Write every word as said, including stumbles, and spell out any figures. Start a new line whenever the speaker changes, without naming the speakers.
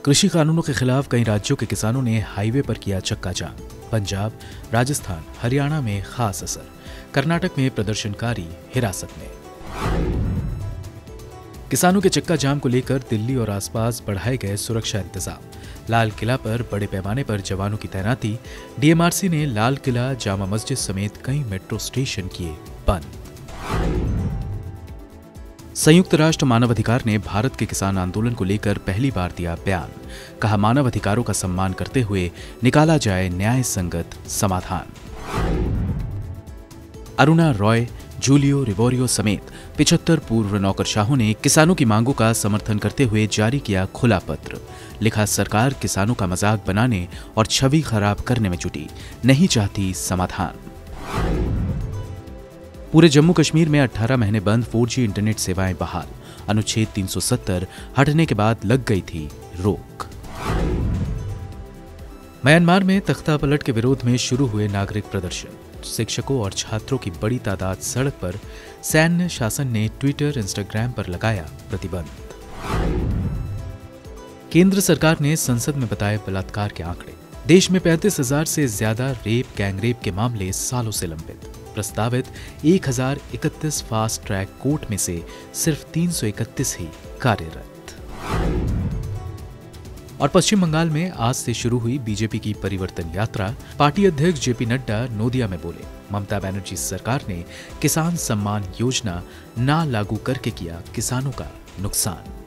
कृषि कानूनों के खिलाफ कई राज्यों के किसानों ने हाईवे पर किया चक्का जाम। पंजाब, राजस्थान, हरियाणा में खास असर। कर्नाटक में प्रदर्शनकारी हिरासत में। किसानों के चक्का जाम को लेकर दिल्ली और आसपास बढ़ाए गए सुरक्षा इंतजाम। लाल किला पर बड़े पैमाने पर जवानों की तैनाती। डीएमआरसी ने लाल किला, जामा मस्जिद समेत कई मेट्रो स्टेशन किए बंद। संयुक्त राष्ट्र मानवाधिकार ने भारत के किसान आंदोलन को लेकर पहली बार दिया बयान। कहा, मानव अधिकारों का सम्मान करते हुए निकाला जाए न्याय संगत समाधान। अरुणा रॉय, जूलियो रिवोरियो समेत पिछहत्तर पूर्व नौकरशाहों ने किसानों की मांगों का समर्थन करते हुए जारी किया खुला पत्र। लिखा, सरकार किसानों का मजाक बनाने और छवि खराब करने में जुटी, नहीं चाहती समाधान। पूरे जम्मू कश्मीर में अठारह महीने बंद फोर जी इंटरनेट सेवाएं बहाल। अनुच्छेद तीन सौ सत्तर हटने के बाद लग गई थी रोक। म्यांमार में तख्तापलट के विरोध में शुरू हुए नागरिक प्रदर्शन। शिक्षकों और छात्रों की बड़ी तादाद सड़क पर। सैन्य शासन ने ट्विटर, इंस्टाग्राम पर लगाया प्रतिबंध। केंद्र सरकार ने संसद में बताए बलात्कार के आंकड़े। देश में पैंतीस हजार से ज्यादा रेप, गैंगरेप के मामले सालों से लंबित। प्रस्तावित एक हजार इकतीस फास्ट ट्रैक कोर्ट में से सिर्फ तीन सौ इकतीस ही कार्यरत। और पश्चिम बंगाल में आज से शुरू हुई बीजेपी की परिवर्तन यात्रा। पार्टी अध्यक्ष जेपी नड्डा नोदिया में बोले, ममता बनर्जी सरकार ने किसान सम्मान योजना ना लागू करके किया किसानों का नुकसान।